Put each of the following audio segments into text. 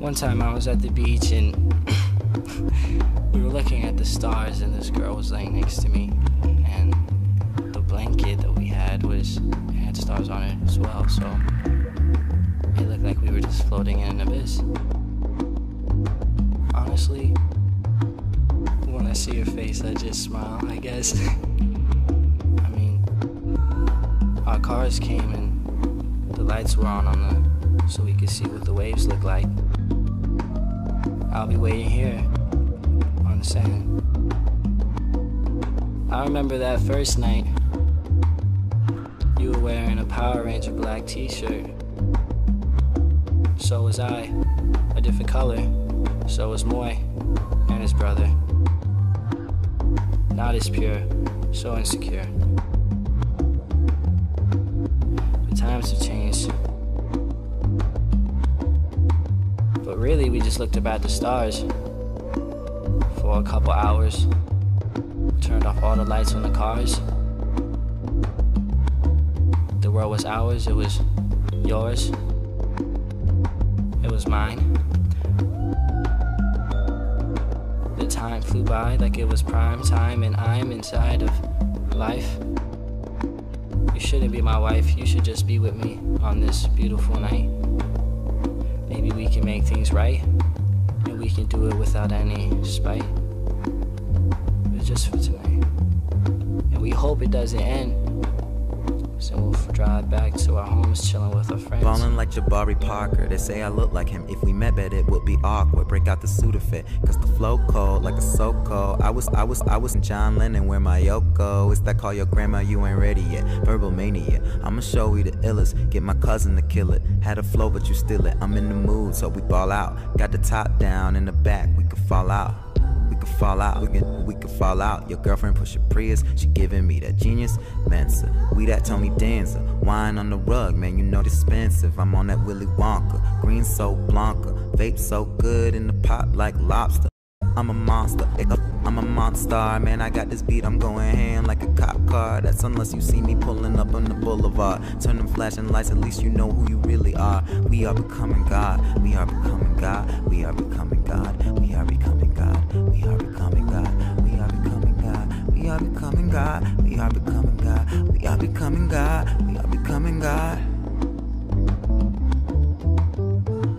One time I was at the beach and we were looking at the stars, and this girl was laying next to me, and the blanket that we had had stars on it as well, so it looked like we were just floating in an abyss. Honestly, when I see your face, I just smile, I guess. I mean, our cars came and the lights were on so we could see what the waves look like. I'll be waiting here on the sand. I remember that first night. You were wearing a Power Ranger black t-shirt. So was I, a different color. So was Moy and his brother. Not as pure, so insecure. But times have changed. But really, we just looked up at the stars for a couple hours. Turned off all the lights on the cars. The world was ours, it was yours. It was mine. The time flew by like it was prime time, and I'm inside of life. You shouldn't be my wife, you should just be with me on this beautiful night. Maybe we can make things right, and we can do it without any spite. But just for tonight. And we hope it doesn't end. So we'll drive back to our homes, chilling with our friends. Ballin' like Jabari Parker. They say I look like him. If we met, bet it would be awkward. Break out the Sudafed, cause the flow cold like a so cold. I was in John Lennon where my Yoko. It's that call your grandma, you ain't ready yet. Verbal mania. I'ma show you the illest. Get my cousin to kill it. Had a flow, but you steal it. I'm in the mood, so we ball out. Got the top down in the back, we could fall out. We could fall out, we could fall out. Your girlfriend push a Prius, she giving me that genius Mensa. We that Tony Danza, wine on the rug, man, you know it's expensive. I'm on that Willy Wonka, green so Blanca, vape so good in the pot like lobster. I'm a monster, I'm a monster, man, I got this beat, I'm going ham like a cop car. That's unless you see me pulling up on the boulevard. Turn them flashing lights, at least you know who you really are. We are becoming God, we are becoming God, we are becoming God, we are becoming God, we are becoming God, we are becoming God, we are becoming God, we are becoming God, we are becoming God, we are becoming God.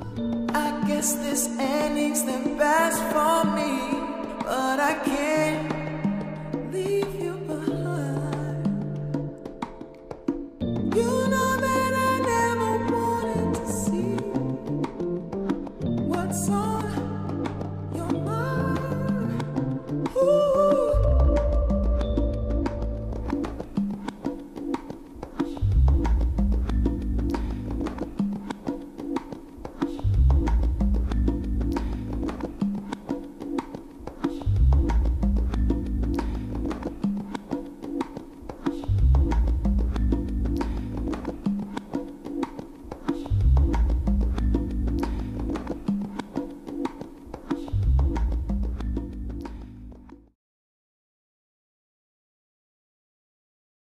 I guess this ending's the best for me, but I can't